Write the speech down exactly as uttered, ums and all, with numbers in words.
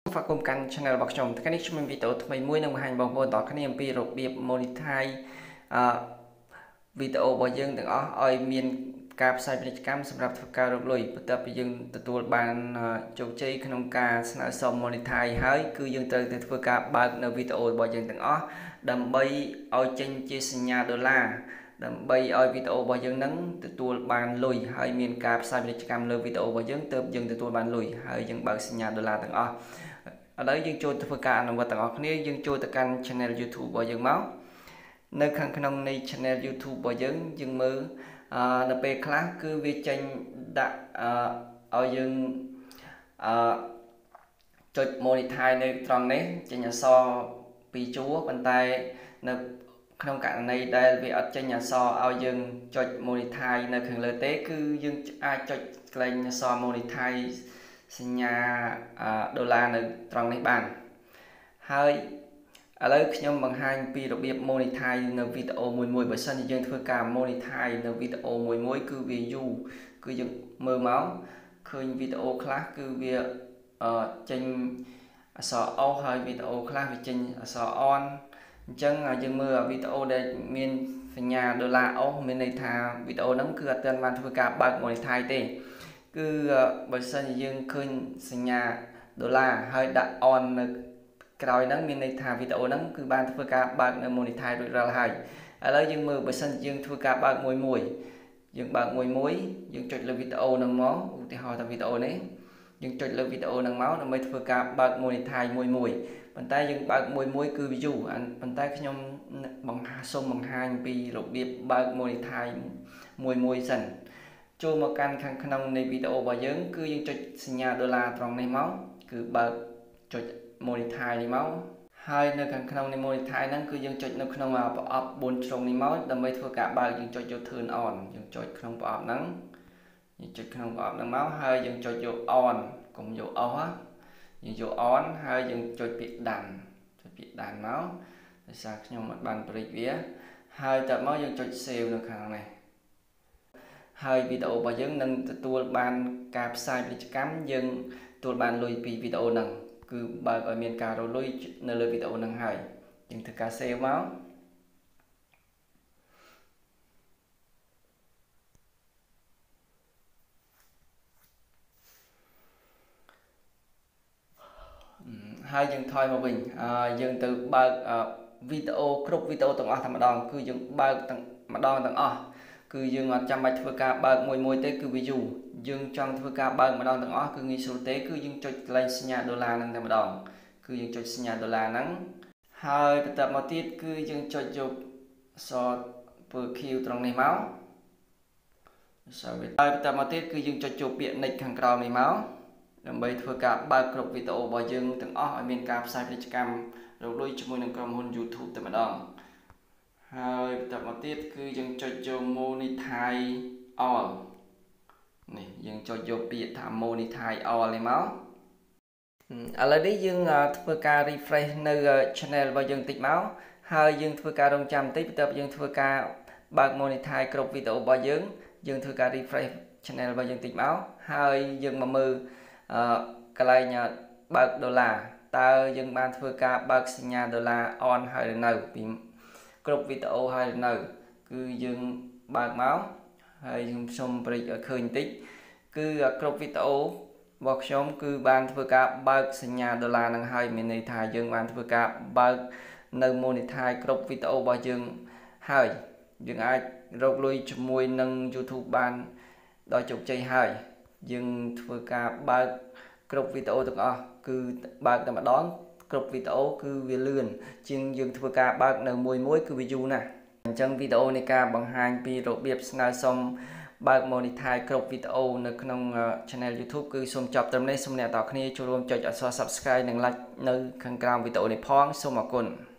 Và cùng kênh channel bọc chồng cái nick mình video thay mũi nâng hành bọc vô tỏ cái niềm pi rộp biệp monetize video bởi dương từng ó ơi miền cáp sai bên cam sắpรับca rộp lùi bắt tập dương từ tuột bàn châu chơi khung ca sna xong monetize hái cứ dương từ từ vừa ca ba nơi video bởi dương từng ó đầm bay oi trên chia nhà đô la đầm bay oi video bởi dương nắng từ tuột bàn lùi hay miền cáp sai bên cam nơi video bởi dương từ dương từ tuột bàn lùi hay dương bằng nhà đô la từng ó ở đấy dương chui từ cả nằm vào tầng ở này dương chui từ kênh channel YouTube của dương máu nơi khăn khăn này channel YouTube của dương dương mơ là về class cứ vi tranh đã ở dương chốt monetize nơi trong đấy trên nhà so vì chúa bàn tay nơi không cả này đây vì ở trên nhà so ở dương chốt monetize nơi khăn lợi tế cứ dương ai chốt lên nhà so monetize sinh nhà đô laនៅត្រង់នេះបានហើយឥឡូវខ្ញុំបង្ហាញពីរបៀប monetize នៅវីដេអូមួយមួយបើសិនជាយើងធ្វើការ monetize នៅវីដេអូមួយមួយគឺវាយូរគឺយើងមើលមកឃើញវីដេអូខ្លះគឺវាចេញអក្សរ O ហើយវីដេអូខ្លះវាចេញអក្សរ On អញ្ចឹងយើងមើលវីដេអូដែលមានសញ្ញាដុល្លារ O មានន័យថាវីដេអូហ្នឹងគឺអត់ទាន់បានធ្វើការបើក monetize ទេគឺបើសិនជាយើងឃើញសញ្ញាដុល្លារហើយដាក់ on នៅក្រោយហ្នឹងមានន័យថាវីដេអូហ្នឹងគឺបានធ្វើការបើកនៅ monetize រួចរាល់ហើយឥឡូវយើងមើលបើសិនជាយើងធ្វើការបើកមួយមួយយើងបើកមួយមួយយើងចុចលើវីដេអូហ្នឹងមកឧទាហរណ៍ថាវីដេអូនេះយើងចុចលើវីដេអូហ្នឹងមកដើម្បីធ្វើការបើក monetize មួយមួយប៉ុន្តែយើងបើកមួយមួយគឺ view ប៉ុន្តែខ្ញុំបង្ហាសូមបង្ហាញពីរបៀបបើក monetize មួយមួយសិនចូលមកកាន់ខាងក្នុងនៃវីដេអូរបស់យើងគឺយើងចុចសញ្ញាដុល្លារត្រង់នេះមកគឺបើកចុច monetize នេះមកហើយនៅខាងក្នុងនៃ monetize ហ្នឹងគឺយើងចុចនៅក្នុងប្រអប់បួនជ្រុងនេះមកដើម្បីធ្វើការបើកយើងចុចយក turn on យើងចុចក្នុងប្រអប់ហ្នឹងយើងចុចក្នុងប្រអប់ហ្នឹងមកហើយយើងចុចយក on កុំយក off យើងយក on ហើយយើងចុចពាក្យដានចុចពាក្យដានមកដោយសារខ្ញុំអត់បានប្រិចវាហើយតើមកយើងចុច save នៅខាងនេះហើយវីដេអូរបស់យើងនឹងទទួលបានការផ្សាយពាណិជ្ជកម្មយើងទទួលបានលុយពីវីដេអូហ្នឹងគឺបើកឲ្យមានការរលុយនៅលើវីដេអូហ្នឹងហើយយើងធ្វើការ save មកហើយយើងថយមកវិញយើងទៅបើកវីដេអូគ្រប់វីដេអូទាំងអស់តែម្ដងគឺយើងបើកទាំងម្ដងទាំងអស់គឺយើងអត់ចាំបាច់ធ្វើការបើកមួយមួយទេគឺវាយូរយើងចង់ធ្វើការបើកម្ដងទាំងអស់គឺងាយស្រួលទេគឺយើងចុចកន្លែងសញ្ញាដុល្លារហ្នឹងតែម្ដងគឺយើងចុចសញ្ញាដុល្លារហ្នឹងហើយបន្តមកទៀតគឺយើងចុចយកអក្សរពើ Q ត្រង់នេះមកហើយបន្តមកទៀតគឺយើងចុចចូលពាក្យ next ខាងក្រោមនេះមកដើម្បីធ្វើការបើកគ្រប់វីដេអូរបស់យើងទាំងអស់ឲ្យមានការផ្សាយពាណិជ្ជកម្មរកលុយជាមួយនឹងក្រុមហ៊ុន YouTube តែម្ដងហើយបន្តមកទៀតគឺយើងចុចយក monetize all នេះយើងចុចយកពាក្យថា monetize all នេះមកឥឡូវនេះយើងធ្វើការ refresh នៅ channel របស់យើងតិចមកហើយយើងធ្វើការរងចាំបន្តិចបន្ទាប់យើងធ្វើការបើក monetize គ្រប់វីដេអូរបស់យើងយើងធ្វើការ refresh channel របស់យើងតិចមកហើយយើងមកមើលកន្លែងបើកដុល្លារតើយើងបានធ្វើការបើកសញ្ញាដុល្លារ on ហើយឬនៅពីគ្រប់វីដេអូហើយនៅគឺយើងបើកមកហើយខ្ញុំសូមប្រិចឲ្យឃើញបន្តិចគឺគ្រប់វីដេអូរបស់ខ្ញុំគឺបានធ្វើការបើកសញ្ញាដុល្លារនឹងហើយមានន័យថាយើងបានធ្វើការបើកនៅ monetize គ្រប់វីដេអូរបស់យើងហើយយើងអាចរកលុយជាមួយនឹង YouTube បានដោយជោគជ័យហើយយើងធ្វើការបើកគ្រប់វីដេអូទាំងអស់គឺបើកតែម្ដងគ្រប់វីដេអូគឺវាលឿនជាងយើងធ្វើការបើកនៅមួយមួយគឺវាយូរណាស់អញ្ចឹងវីដេអូនៃការបង្ហាញពីរបៀបស្នើសុំបើក monetize គ្រប់វីដេអូនៅក្នុង channel YouTube គឺសូមចប់ត្រឹមនេះសូមអ្នកទាំងអស់គ្នាចូលរួមចុចអក្សរ subscribe និង like នៅខាងក្រោមវីដេអូនេះផងសូមអរគុណ